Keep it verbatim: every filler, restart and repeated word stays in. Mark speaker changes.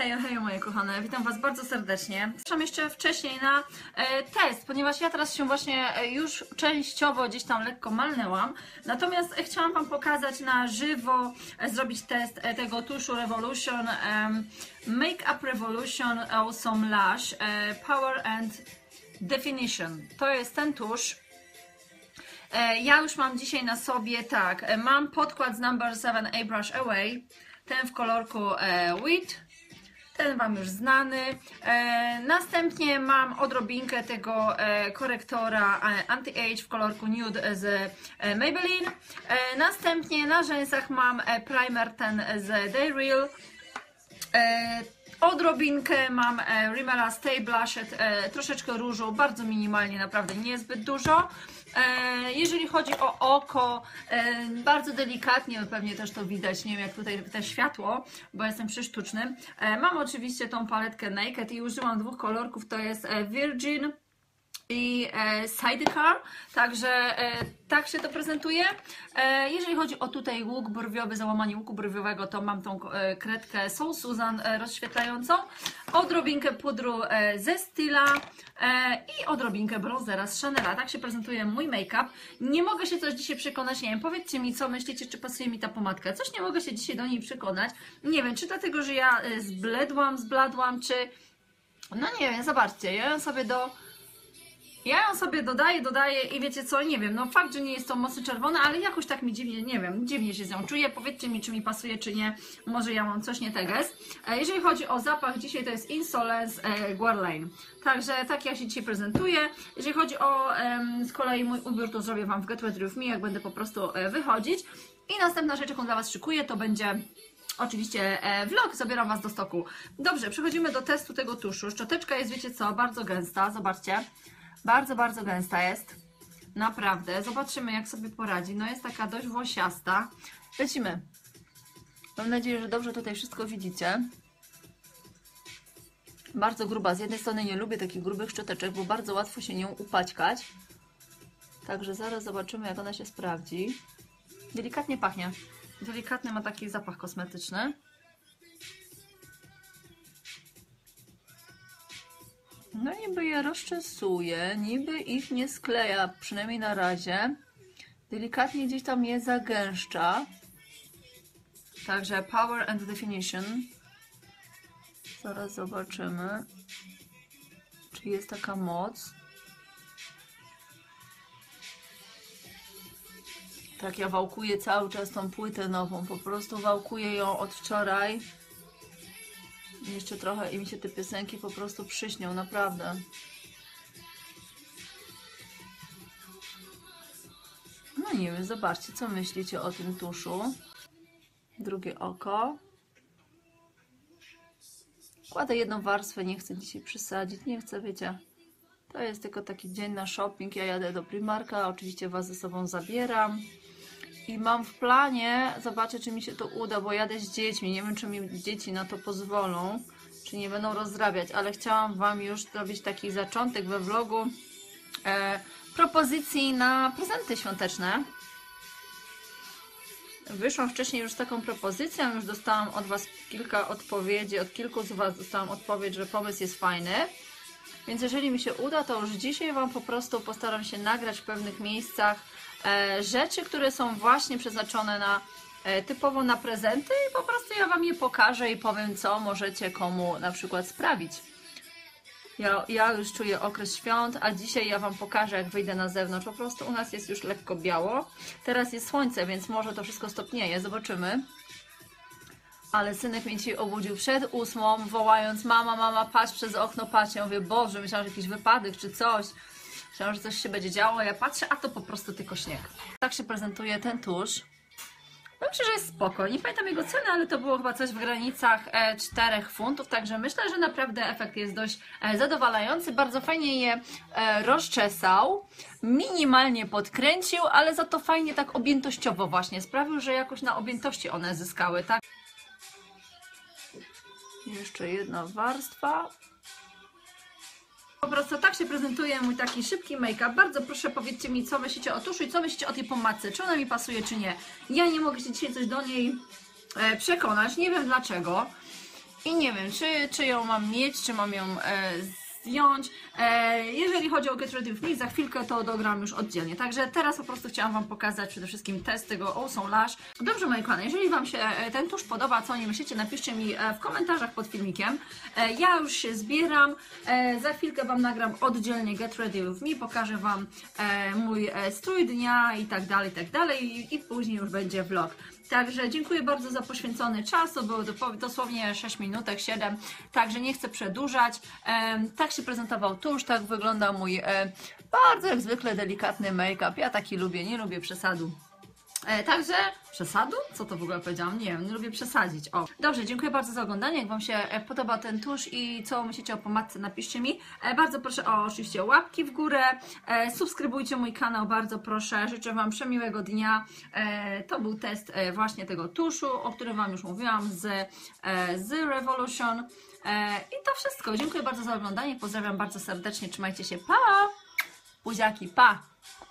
Speaker 1: Hej, hej moje kochane, witam Was bardzo serdecznie. Zapraszam jeszcze wcześniej na e, test, ponieważ ja teraz się właśnie e, już częściowo gdzieś tam lekko malnęłam. Natomiast e, chciałam Wam pokazać na żywo, e, zrobić test e, tego tuszu Revolution, e, Make Up Revolution Awesome Lash e, Power and Definition. To jest ten tusz. E, ja już mam dzisiaj na sobie, tak, e, mam podkład z Number seven Airbrush Away, ten w kolorku e, Wheat. Ten Wam już znany. E, następnie mam odrobinkę tego e, korektora e, Anti-Age w kolorku Nude z e, Maybelline. E, następnie na rzęsach mam e, primer ten z Day Real. E, odrobinkę mam e, Rimmela Stay Blushed, e, troszeczkę różu, bardzo minimalnie, naprawdę niezbyt dużo. E, jeżeli chodzi o oko, e, bardzo delikatnie, pewnie też to widać, nie wiem jak tutaj te światło, bo jestem przy sztucznym. E, mam oczywiście tą paletkę Naked i użyłam dwóch kolorków, to jest e, Virgin i e, Sidecar, także e, tak się to prezentuje. E, jeżeli chodzi o tutaj łuk brwiowy, załamanie łuku brwiowego, to mam tą e, kredkę Soul Susan e, rozświetlającą, odrobinkę pudru e, ze Styla e, i odrobinkę bronzera z Chanela. Tak się prezentuje mój make-up. Nie mogę się coś dzisiaj przekonać, nie wiem, powiedzcie mi co myślicie, czy pasuje mi ta pomadka. Coś nie mogę się dzisiaj do niej przekonać. Nie wiem, czy dlatego, że ja e, zbledłam, zbladłam, czy... No nie wiem, zobaczcie, ja ją sobie do... Ja ją sobie dodaję, dodaję i wiecie co, nie wiem, no fakt, że nie jest to mocno czerwona, ale jakoś tak mi dziwnie, nie wiem, dziwnie się z nią czuję. Powiedzcie mi, czy mi pasuje, czy nie, może ja mam coś nie tego. Jeżeli chodzi o zapach, dzisiaj to jest Insolence e, Guerlain. Także tak ja się dzisiaj prezentuję. Jeżeli chodzi o e, z kolei mój ubiór, to zrobię Wam w Get Ready With Me, jak będę po prostu e, wychodzić. I następna rzecz, jaką dla Was szykuję, to będzie... Oczywiście e, vlog, zabieram Was do stoku. Dobrze, przechodzimy do testu tego tuszu. Szczoteczka jest, wiecie co, bardzo gęsta, zobaczcie. Bardzo, bardzo gęsta jest. Naprawdę. Zobaczymy, jak sobie poradzi. No jest taka dość włosiasta. Lecimy. Mam nadzieję, że dobrze tutaj wszystko widzicie. Bardzo gruba. Z jednej strony nie lubię takich grubych szczoteczek, bo bardzo łatwo się nią upaćkać. Także zaraz zobaczymy, jak ona się sprawdzi. Delikatnie pachnie. Delikatny ma taki zapach kosmetyczny. No niby je rozczesuje, niby ich nie skleja, przynajmniej na razie. Delikatnie gdzieś tam je zagęszcza. Także Power and Definition. Zaraz zobaczymy, czy jest taka moc. Tak, ja wałkuję cały czas tą płytę nową, po prostu wałkuję ją od wczoraj. Jeszcze trochę i mi się te piosenki po prostu przyśnią, naprawdę. No nie wiem, zobaczcie, co myślicie o tym tuszu. Drugie oko. Kładę jedną warstwę, nie chcę dzisiaj przysadzić, nie chcę, wiecie. To jest tylko taki dzień na shopping, ja jadę do Primarka, oczywiście Was ze sobą zabieram. I mam w planie, zobaczę, czy mi się to uda, bo jadę z dziećmi. Nie wiem, czy mi dzieci na to pozwolą, czy nie będą rozrabiać, ale chciałam Wam już zrobić taki zaczątek we vlogu e, propozycji na prezenty świąteczne. Wyszłam wcześniej już z taką propozycją, już dostałam od Was kilka odpowiedzi, od kilku z Was dostałam odpowiedź, że pomysł jest fajny. Więc jeżeli mi się uda, to już dzisiaj Wam po prostu postaram się nagrać w pewnych miejscach e, rzeczy, które są właśnie przeznaczone na e, typowo na prezenty i po prostu ja Wam je pokażę i powiem, co możecie komu na przykład sprawić. Ja, ja już czuję okres świąt, a dzisiaj ja Wam pokażę, jak wyjdę na zewnątrz. Po prostu u nas jest już lekko biało. Teraz jest słońce, więc może to wszystko stopnieje. Zobaczymy. Ale synek mnie dzisiaj obudził przed ósmą, wołając: mama, mama, patrz przez okno, patrz. Ja mówię: Boże, myślałam, że jakiś wypadek czy coś. Myślałam, że coś się będzie działo. Ja patrzę, a to po prostu tylko śnieg. Tak się prezentuje ten tusz. Myślę, że jest spoko. Nie pamiętam jego ceny, ale to było chyba coś w granicach e, czterech funtów, także myślę, że naprawdę efekt jest dość e, zadowalający. Bardzo fajnie je e, rozczesał, minimalnie podkręcił, ale za to fajnie tak objętościowo właśnie sprawił, że jakoś na objętości one zyskały, tak? Jeszcze jedna warstwa. Po prostu tak się prezentuje mój taki szybki make-up. Bardzo proszę, powiedzcie mi, co myślicie o tuszu i co myślicie o tej pomadce. Czy ona mi pasuje, czy nie. Ja nie mogę się dzisiaj coś do niej e, przekonać. Nie wiem dlaczego. i nie wiem, czy, czy ją mam mieć, czy mam ją e, zdjąć. E, jeżeli chodzi o Get Ready With Me, za chwilkę to dogram już oddzielnie. Także teraz po prostu chciałam Wam pokazać przede wszystkim test tego Awesome Lash. Dobrze, moi kochani, jeżeli Wam się ten tusz podoba, co o nim myślicie, napiszcie mi w komentarzach pod filmikiem. E, ja już się zbieram. E, za chwilkę Wam nagram oddzielnie Get Ready With Me, pokażę Wam e, mój e, strój dnia i tak dalej, i tak dalej. I, i później już będzie vlog. Także dziękuję bardzo za poświęcony czas, to było dosłownie sześć minutek, siedem, także nie chcę przedłużać. E, tak się prezentował tusz, tak wygląda mój e, bardzo jak zwykle delikatny make-up. Ja taki lubię, nie lubię przesadu. E, także przesadu? Co to w ogóle powiedziałam? Nie wiem, nie lubię przesadzić. O. Dobrze, dziękuję bardzo za oglądanie. Jak Wam się podoba ten tusz i co myślicie o pomadce, napiszcie mi. E, bardzo proszę o oczywiście łapki w górę. E, subskrybujcie mój kanał, bardzo proszę. Życzę Wam przemiłego dnia. E, to był test e, właśnie tego tuszu, o którym Wam już mówiłam z, e, z Revolution. E, I to wszystko. Dziękuję bardzo za oglądanie. Pozdrawiam bardzo serdecznie. Trzymajcie się. Pa! Buziaki, pa!